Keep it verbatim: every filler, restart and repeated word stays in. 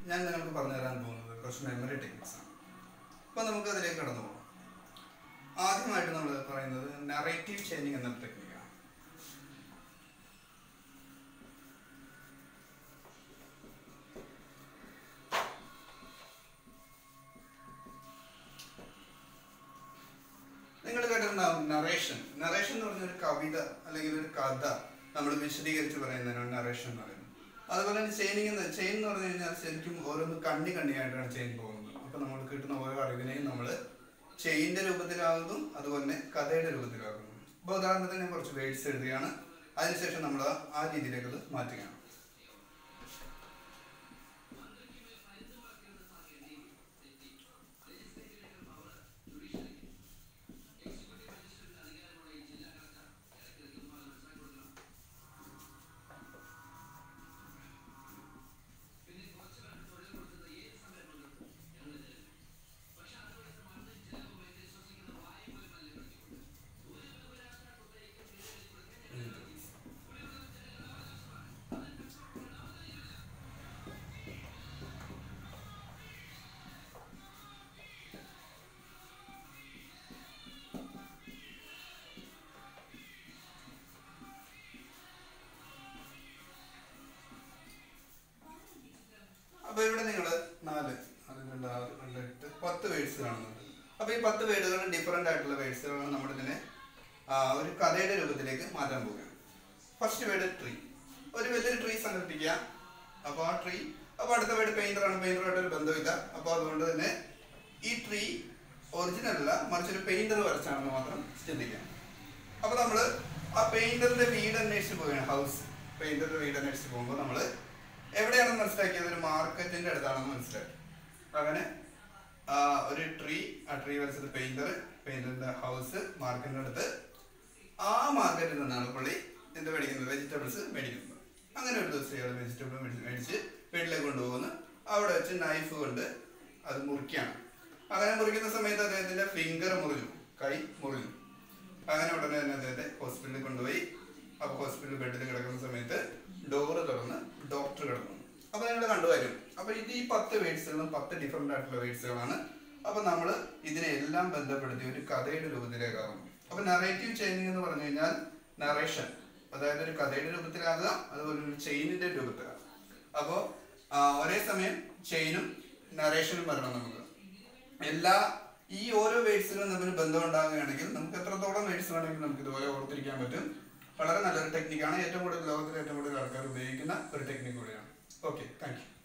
ഞാൻ നിങ്ങൾക്ക് പറഞ്ഞു തരാൻ പോകുന്നത് കുറച്ച് മെമ്മറി ടെക്നിക്സ് ആണ്. അപ്പോൾ നമുക്ക് അതിലേക്ക് കടന്നു പോകാം. ആദ്യമായിട്ട് നമ്മൾ പറയുന്നത് നറേറ്റീവ് ചെയിനിങ് എന്ന ടെക്നിക്കാണ്. നിങ്ങൾ കേട്ടിട്ടുണ്ടാവും നറേഷൻ. നറേഷൻ എന്ന് പറഞ്ഞ ഒരു കവിത അല്ലെങ്കിൽ ഒരു കഥ നമ്മൾ വിശദീകരിച്ച് പറയുന്നതിനാണ് നറേഷൻ എന്ന് പറയുന്നത്. അതുപോലെ തന്നെ ചെയിനിങ് എന്ന് ചെയിൻ എന്ന് പറഞ്ഞു കഴിഞ്ഞാൽ ശരിക്കും ഓരോന്ന് കണ്ണി കണ്ണിയായിട്ടാണ് ചെയിൻ പോകുന്നത്. അപ്പോൾ നമ്മൾ കിട്ടുന്ന ഓരോ അറിവിനെയും നമ്മൾ ചെയിൻ്റെ രൂപത്തിലാകുന്നു, അതുപോലെ കഥയുടെ രൂപത്തിലാകുന്നു. അപ്പോൾ ഉദാഹരണത്തിന് ഞാൻ കുറച്ച് വേർഡ്സ് എഴുതുകയാണ്, അതിനുശേഷം നമ്മൾ ആ രീതിയിലേക്ക് അത് മാറ്റുകയാണ്. അപ്പോൾ ഇവിടെ നിങ്ങൾ നാല് അത് രണ്ട് ആറ് രണ്ട് എട്ട് പത്ത് വേർഡ്സ് കാണുന്നുണ്ട്. അപ്പോൾ ഈ പത്ത് വേർഡുകളും ഡിഫറെൻ്റ് ആയിട്ടുള്ള വേർഡ്സുകളാണ് നമ്മളിതിനെ ഒരു കഥയുടെ രൂപത്തിലേക്ക് മാറ്റാൻ പോവുകയാണ്. First word tree. ഒരു വലിയൊരു ട്രീ സങ്കല്പിക്കുക. അപ്പോൾ ആ ട്രീ അപ്പോൾ അടുത്ത വേർഡ് പെയിൻ്ററാണ്. പെയിൻ്ററായിട്ട് ഒരു ബന്ധമില്ല. അപ്പോൾ അതുകൊണ്ട് തന്നെ ഈ ട്രീ ഒറിജിനൽ അല്ല, മറിച്ചൊരു പെയിൻ്റർ വരച്ചാണെന്ന് മാത്രം ചിന്തിക്കാം. അപ്പോൾ നമ്മൾ ആ പെയിൻ്ററിൻ്റെ വീട് അന്വേഷിച്ച് പോവുകയാണ്. ഹൗസ് പെയിൻ്ററിൻ്റെ വീട് അന്വേഷിച്ച് പോകുമ്പോൾ നമ്മൾ എവിടെയാണെന്ന് മനസ്സിലാക്കിയത് ഒരു മാർക്കറ്റിൻ്റെ അടുത്താണെന്ന് മനസ്സിലാക്കി. അങ്ങനെ ഒരു ട്രീ, ആ ട്രീ വരച്ചത് പെയിൻ്റർ, പെയിൻ്ററിൻ്റെ ഹൗസ് മാർക്കറ്റിൻ്റെ അടുത്ത്. ആ മാർക്കറ്റിൽ നിന്നാണ് പുള്ളി എന്ത് മേടിക്കുന്നത്, വെജിറ്റബിൾസ് മേടിക്കുന്നത്. അങ്ങനെ ഒരു ദിവസം ഇയാൾ വെജിറ്റബിൾ മേടിച്ച് വീട്ടിലേക്ക് കൊണ്ടുപോകുന്നു. അവിടെ വെച്ച് നൈഫ് കൊണ്ട് അത് മുറിക്കുകയാണ്. അങ്ങനെ മുറിക്കുന്ന സമയത്ത് അദ്ദേഹത്തിൻ്റെ ഫിംഗർ മുറിഞ്ഞു, കൈ മുറിഞ്ഞു. അങ്ങനെ ഉടനെ തന്നെ അദ്ദേഹത്തെ ഹോസ്പിറ്റലിൽ കൊണ്ടുപോയി. അപ്പോൾ ഹോസ്പിറ്റൽ ബെഡിൽ കിടക്കുന്ന സമയത്ത് ഡോറ് തുറന്ന് ഡോക്ടർ കിടന്നു. അപ്പോൾ നിങ്ങൾ കണ്ടുവരും. അപ്പോൾ ഇത് ഈ പത്ത് വേർഡ്സുകളും പത്ത് ഡിഫറെൻ്റ് ആയിട്ടുള്ള വേർഡ്സുകളാണ്. അപ്പോൾ നമ്മൾ ഇതിനെല്ലാം ബന്ധപ്പെടുത്തി ഒരു കഥയുടെ രൂപത്തിലേക്കാകും. അപ്പോൾ നറേറ്റീവ് ചെയിനിങ് എന്ന് പറഞ്ഞു കഴിഞ്ഞാൽ നറേഷൻ, അതായത് ഒരു കഥയുടെ രൂപത്തിലാകുക, അതുപോലെ ഒരു ചെയിനിൻ്റെ രൂപത്തിലാകുക. അപ്പോൾ ഒരേ സമയം ചെയിനും നറേഷനും വരണം. നമുക്ക് എല്ലാ ഈ ഓരോ വേർഡ്സിലും തമ്മിൽ ബന്ധം ഉണ്ടാകുകയാണെങ്കിൽ നമുക്ക് എത്രത്തോളം വേർഡ്സ് വേണമെങ്കിൽ നമുക്ക് ഇതുപോലെ ഓർത്തിരിക്കാൻ പറ്റും. വളരെ നല്ലൊരു ടെക്നിക്കാണ്. ഏറ്റവും കൂടുതൽ ലോകത്തിൽ ഏറ്റവും കൂടുതൽ ആൾക്കാർ ഉപയോഗിക്കുന്ന ഒരു ടെക്നിക്ക് കൂടിയാണ്. Okay, thank U.